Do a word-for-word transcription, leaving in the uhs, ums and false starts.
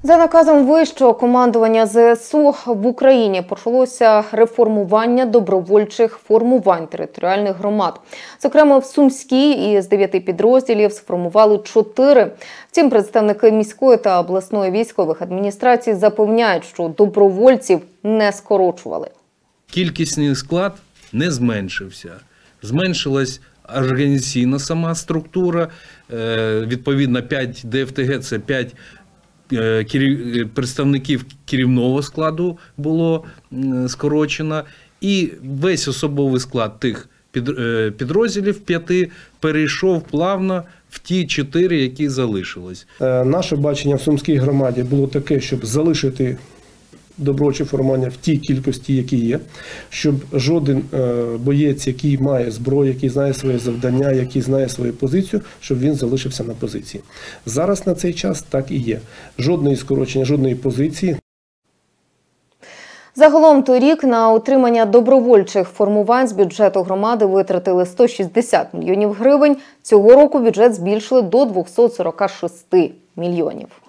За наказом вищого командування зе ес у в Україні почалося реформування добровольчих формувань територіальних громад. Зокрема, в Сумській із дев'яти підрозділів сформували чотири. Втім, представники міської та обласної військових адміністрацій запевняють, що добровольців не скорочували. Кількісний склад не зменшився. Зменшилась організаційна сама структура, відповідно п'ять де еф те ге – це п'ять представників керівного складу було скорочено, і весь особовий склад тих підрозділів п'яти перейшов плавно в ті чотири, які залишились. Наше бачення в Сумській громаді було таке, щоб залишити добровольче формування в тій кількості, які є, щоб жоден боєць, який має зброю, який знає своє завдання, який знає свою позицію, щоб він залишився на позиції. Зараз на цей час так і є. Жодної скорочення, жодної позиції. Загалом торік на утримання добровольчих формувань з бюджету громади витратили сто шістдесят мільйонів гривень. Цього року бюджет збільшили до двохсот сорока шести мільйонів.